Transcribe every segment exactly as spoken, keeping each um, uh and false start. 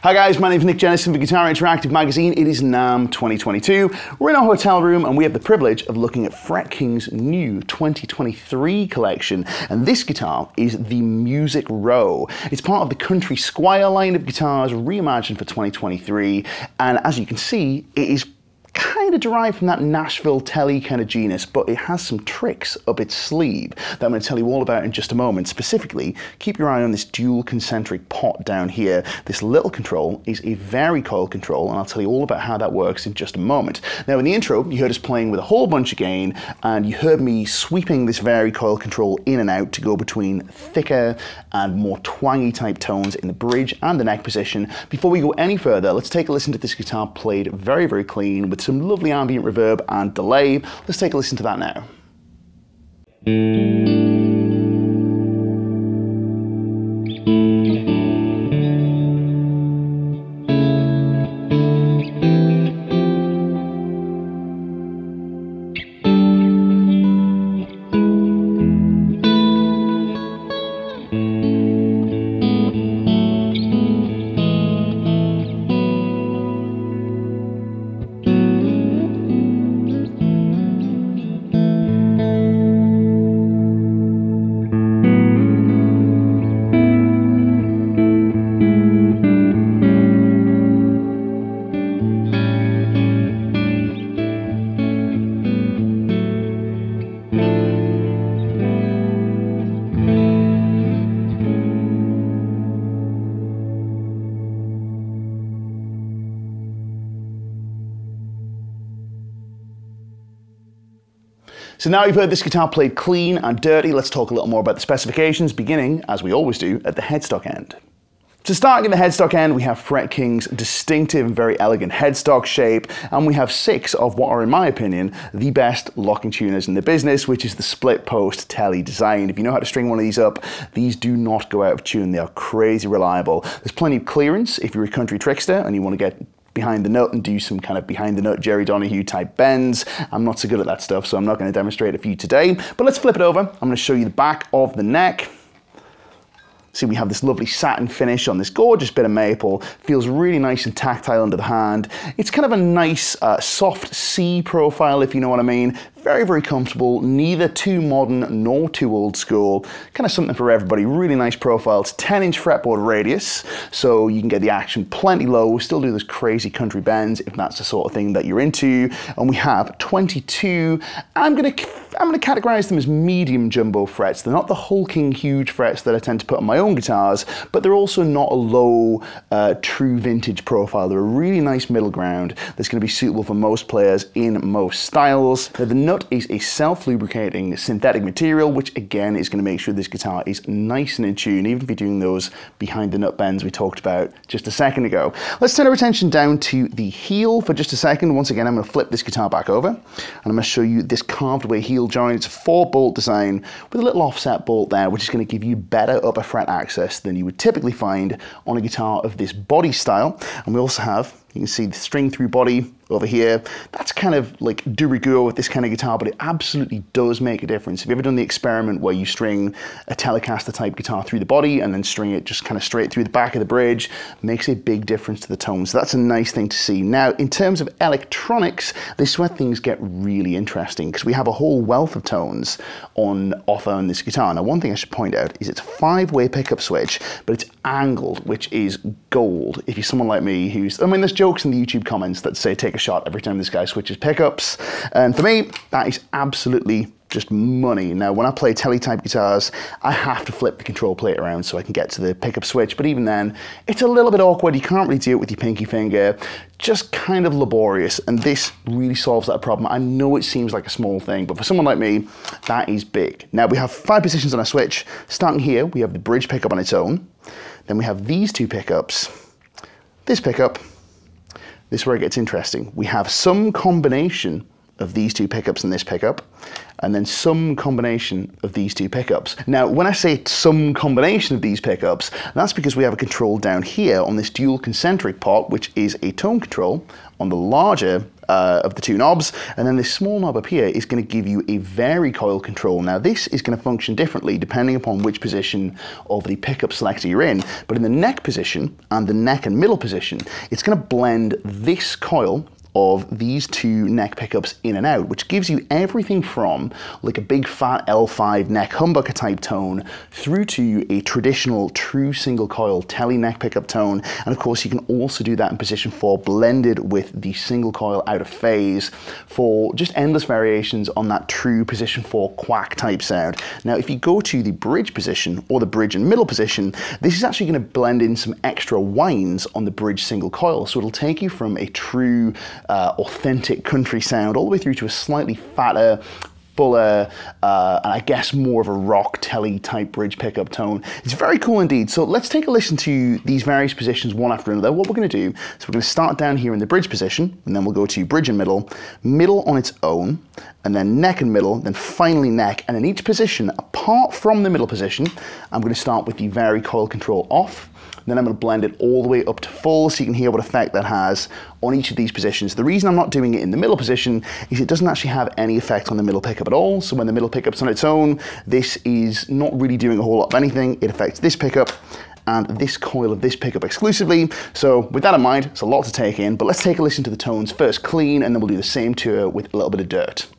Hi guys, my name is Nick Jennison for Guitar Interactive Magazine. It is NAMM twenty twenty-two. We're in a hotel room and we have the privilege of looking at Fret-King's new twenty twenty-three collection. And this guitar is the Music Row. It's part of the Country Squire line of guitars reimagined for twenty twenty-three. And as you can see, it is kind of derived from that Nashville Telly kind of genus, but it has some tricks up its sleeve that I'm going to tell you all about in just a moment. Specifically, keep your eye on this dual concentric pot down here. This little control is a vari-coil control, and I'll tell you all about how that works in just a moment. Now, in the intro, you heard us playing with a whole bunch of gain, and you heard me sweeping this vari-coil control in and out to go between thicker and more twangy type tones in the bridge and the neck position. Before we go any further, let's take a listen to this guitar played very, very clean with some lovely ambient reverb and delay. Let's take a listen to that now. So now you've heard this guitar played clean and dirty, let's talk a little more about the specifications, beginning, as we always do, at the headstock end. So starting at the headstock end, we have Fret-King's distinctive and very elegant headstock shape, and we have six of what are, in my opinion, the best locking tuners in the business, which is the split post Telly design. If you know how to string one of these up, these do not go out of tune. They are crazy reliable. There's plenty of clearance if you're a country trickster and you want to get behind the nut and do some kind of behind the nut Jerry Donahue type bends. I'm not so good at that stuff, so I'm not going to demonstrate it for you today. But let's flip it over. I'm going to show you the back of the neck. See, we have this lovely satin finish on this gorgeous bit of maple. Feels really nice and tactile under the hand. It's kind of a nice uh, soft C profile, if you know what I mean. Very, very comfortable, neither too modern nor too old school. Kind of something for everybody. Really nice profile. It's ten inch fretboard radius, so you can get the action plenty low, still do those crazy country bends if that's the sort of thing that you're into. And we have twenty-two, I'm gonna, I'm gonna categorize them as medium jumbo frets. They're not the hulking huge frets that I tend to put on my own guitars, but they're also not a low, uh, true vintage profile. They're a really nice middle ground that's gonna be suitable for most players in most styles. Now, the nut is a self-lubricating synthetic material, which again is going to make sure this guitar is nice and in tune, even if you're doing those behind the nut bends we talked about just a second ago. Let's turn our attention down to the heel for just a second. Once again, I'm going to flip this guitar back over and I'm going to show you this carved away heel joint. It's a four bolt design with a little offset bolt there, which is going to give you better upper fret access than you would typically find on a guitar of this body style. And we also have, you can see the string through body over here. That's kind of like de rigueur with this kind of guitar, but it absolutely does make a difference. Have you ever done the experiment where you string a Telecaster type guitar through the body and then string it just kind of straight through the back of the bridge? Makes a big difference to the tone. So that's a nice thing to see. Now, in terms of electronics, this is where things get really interesting because we have a whole wealth of tones on offer on this guitar. Now, one thing I should point out is it's a five-way pickup switch, but it's angled, which is gold. If you're someone like me who's, I mean, there's jokes in the YouTube comments that say take a shot every time this guy switches pickups, and for me that is absolutely just money. Now, when I play Telly type guitars, I have to flip the control plate around so I can get to the pickup switch, but even then it's a little bit awkward. You can't really do it with your pinky finger, just kind of laborious, and this really solves that problem. I know it seems like a small thing, but for someone like me, that is big. Now, we have five positions on our switch. Starting here, we have the bridge pickup on its own, then we have these two pickups, this pickup. This is where it gets interesting. We have some combination of these two pickups and this pickup, and then some combination of these two pickups. Now, when I say some combination of these pickups, that's because we have a control down here on this dual concentric pot, which is a tone control on the larger uh, of the two knobs, and then this small knob up here is going to give you a vary coil control. Now this is going to function differently depending upon which position of the pickup selector you're in, but in the neck position and the neck and middle position, it's going to blend this coil of these two neck pickups in and out, which gives you everything from like a big fat L five neck humbucker type tone through to a traditional true single coil tele neck pickup tone. And of course you can also do that in position four blended with the single coil out of phase for just endless variations on that true position four quack type sound. Now if you go to the bridge position or the bridge and middle position, this is actually going to blend in some extra whines on the bridge single coil, so it'll take you from a true Uh, authentic country sound all the way through to a slightly fatter, fuller, uh, and I guess more of a rock telly type bridge pickup tone. It's very cool indeed. So let's take a listen to these various positions one after another. What we're going to do is we're going to start down here in the bridge position, and then we'll go to bridge and middle, middle on its own, and then neck and middle, then finally neck. And in each position, apart from the middle position, I'm going to start with the vary coil control off. Then I'm going to blend it all the way up to full so you can hear what effect that has on each of these positions. The reason I'm not doing it in the middle position is it doesn't actually have any effect on the middle pickup at all. So when the middle pickup's on its own, this is not really doing a whole lot of anything. It affects this pickup and this coil of this pickup exclusively. So with that in mind, it's a lot to take in, but let's take a listen to the tones first clean, and then we'll do the same tour with a little bit of dirt.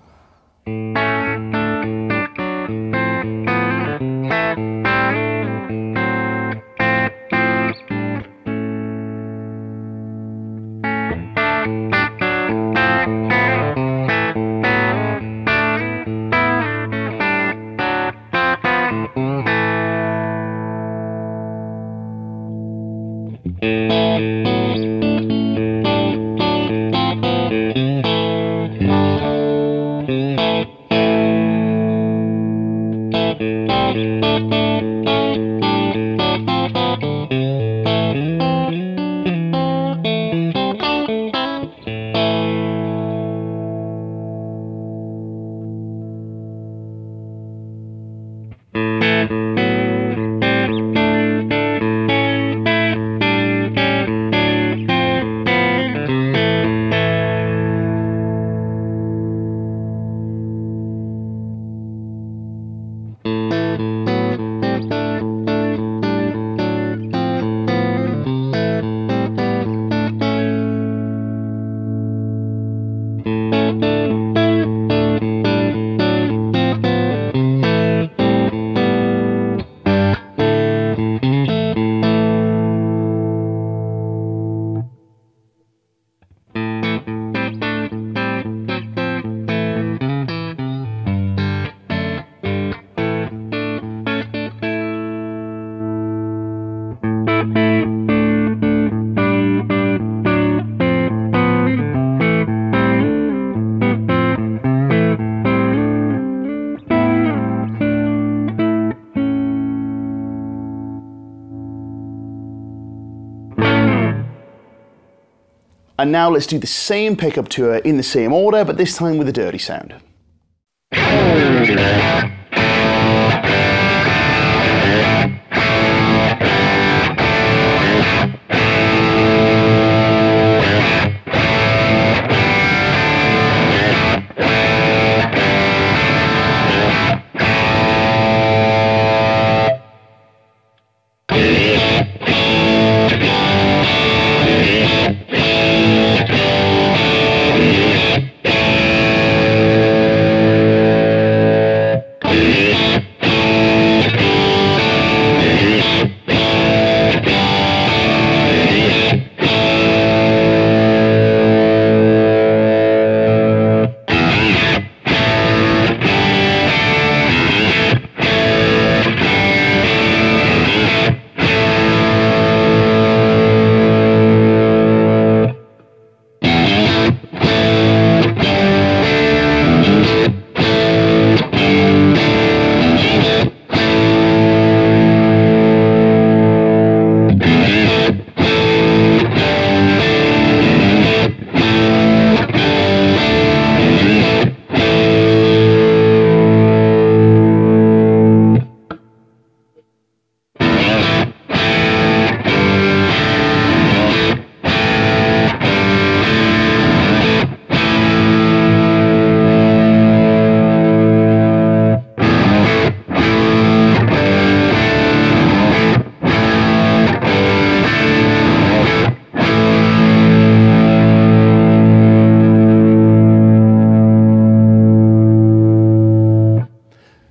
And now let's do the same pickup tour in the same order, but this time with a dirty sound.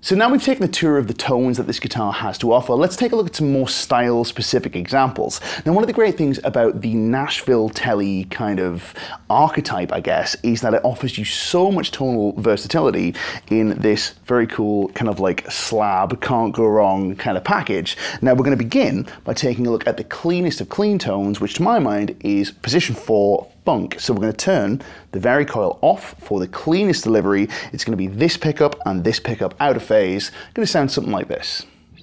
So now we've taken a tour of the tones that this guitar has to offer, let's take a look at some more style-specific examples. Now, one of the great things about the Nashville Telly kind of archetype, I guess, is that it offers you so much tonal versatility in this very cool kind of like slab, can't go wrong kind of package. Now, we're going to begin by taking a look at the cleanest of clean tones, which to my mind is position four, funk. So we're going to turn the vari-coil off for the cleanest delivery. It's going to be this pickup and this pickup out of phase. It's going to sound something like this.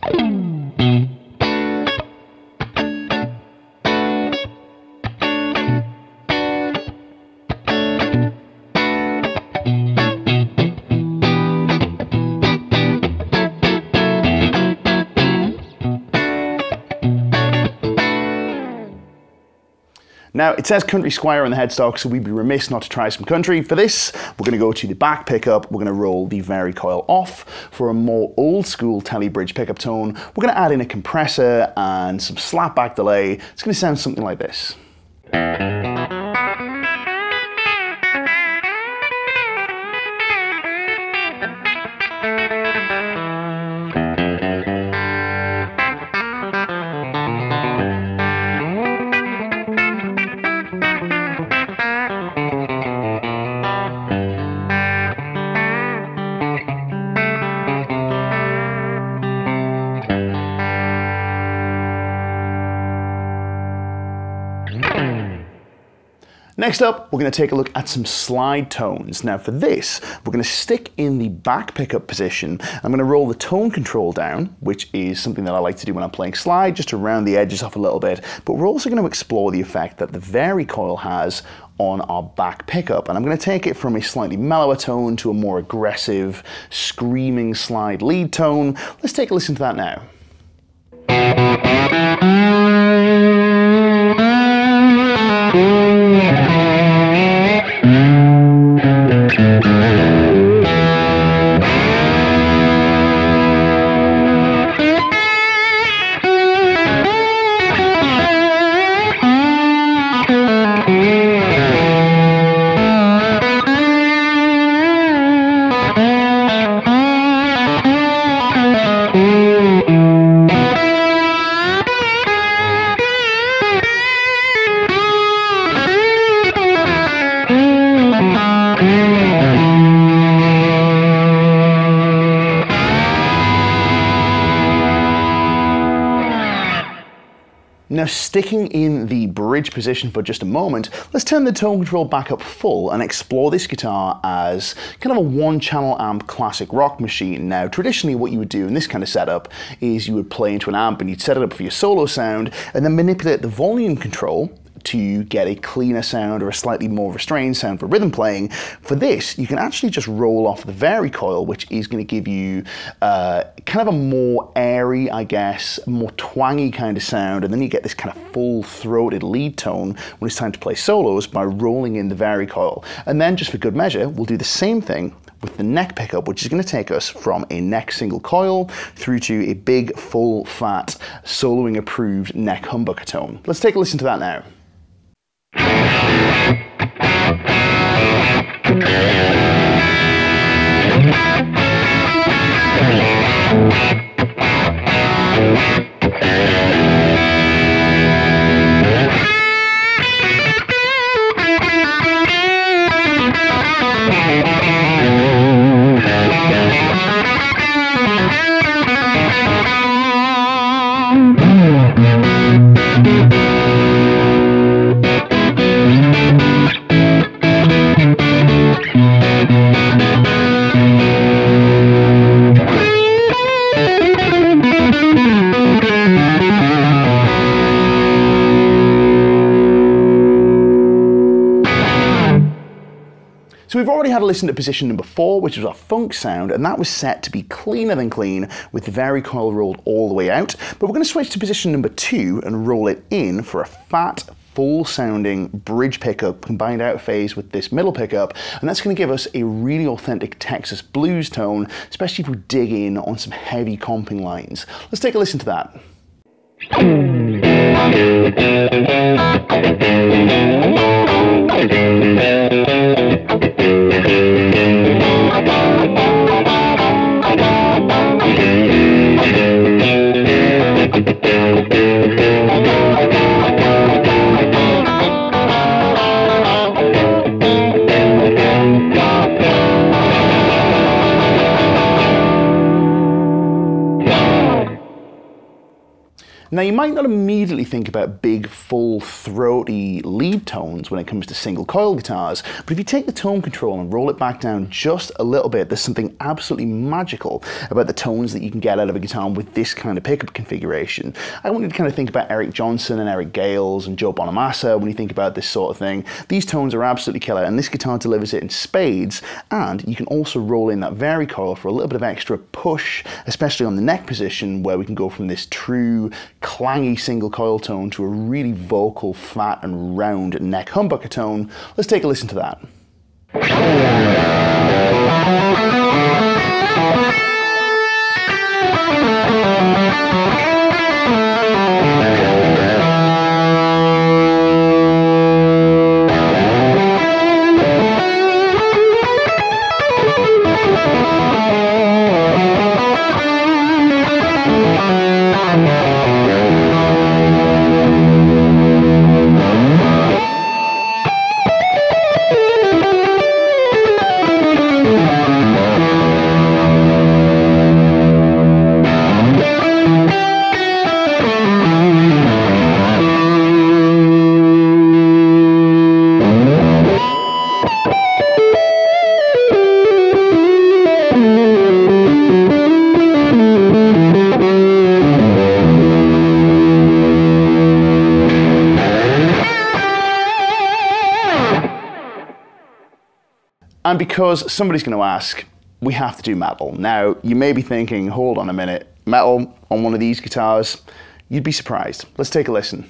Now, it says Country Squire on the headstock, so we'd be remiss not to try some country. For this, we're going to go to the back pickup, we're going to roll the vari-coil off. For a more old school Telly bridge pickup tone, we're going to add in a compressor and some slapback delay. It's going to sound something like this. Next up, we're going to take a look at some slide tones. Now for this, we're going to stick in the back pickup position. I'm going to roll the tone control down, which is something that I like to do when I'm playing slide, just to round the edges off a little bit. But we're also going to explore the effect that the vari-coil has on our back pickup. And I'm going to take it from a slightly mellower tone to a more aggressive, screaming slide lead tone. Let's take a listen to that now. Now, sticking in the bridge position for just a moment, let's turn the tone control back up full and explore this guitar as kind of a one-channel amp classic rock machine. Now, traditionally what you would do in this kind of setup is you would play into an amp and you'd set it up for your solo sound and then manipulate the volume control to get a cleaner sound or a slightly more restrained sound for rhythm playing. For this, you can actually just roll off the vari-coil, which is going to give you uh, kind of a more airy, I guess, more twangy kind of sound, and then you get this kind of full-throated lead tone when it's time to play solos by rolling in the vari-coil. And then, just for good measure, we'll do the same thing with the neck pickup, which is going to take us from a neck single coil through to a big, full, fat, soloing approved neck humbucker tone. Let's take a listen to that now. So we've already had a listen to position number four, which was our funk sound, and that was set to be cleaner than clean with the vari-coil rolled all the way out. But we're going to switch to position number two and roll it in for a fat, full-sounding bridge pickup combined out of phase with this middle pickup, and that's going to give us a really authentic Texas blues tone, especially if we dig in on some heavy comping lines. Let's take a listen to that. Now you might not immediately think about big, full, throaty lead tones when it comes to single coil guitars, but if you take the tone control and roll it back down just a little bit, there's something absolutely magical about the tones that you can get out of a guitar with this kind of pickup configuration. I want you to kind of think about Eric Johnson and Eric Gales and Joe Bonamassa when you think about this sort of thing. These tones are absolutely killer, and this guitar delivers it in spades, and you can also roll in that vari-coil for a little bit of extra push, especially on the neck position, where we can go from this true clangy single coil tone to a really vocal, flat and round neck humbucker tone. Let's take a listen to that. And because somebody's going to ask, we have to do metal. Now, you may be thinking, hold on a minute, metal on one of these guitars? You'd be surprised. Let's take a listen.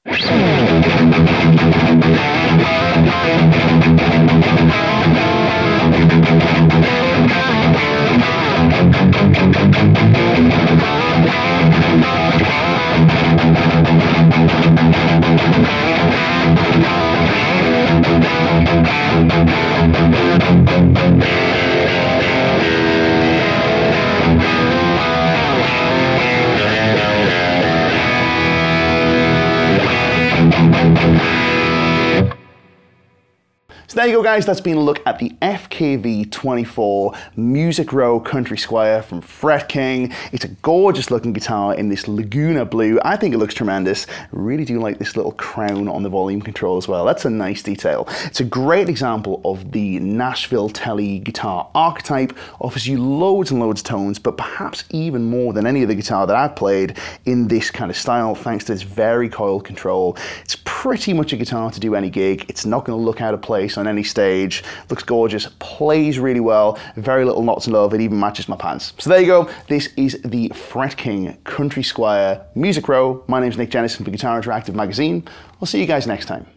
So there you go guys, that's been a look at the F K V twenty-four Music Row Country Squire from Fret-King. It's a gorgeous looking guitar in this Laguna blue. I think it looks tremendous. I really do like this little crown on the volume control as well. That's a nice detail. It's a great example of the Nashville Tele guitar archetype. Offers you loads and loads of tones, but perhaps even more than any other guitar that I've played in this kind of style, thanks to its vari-coil control. It's pretty much a guitar to do any gig. It's not going to look out of place on any stage. Looks gorgeous, plays really well, very little knots in love, it even matches my pants. So there you go, this is the Fret-King Country Squire Music Row. My name's Nick Jennison for Guitar Interactive Magazine. I'll see you guys next time.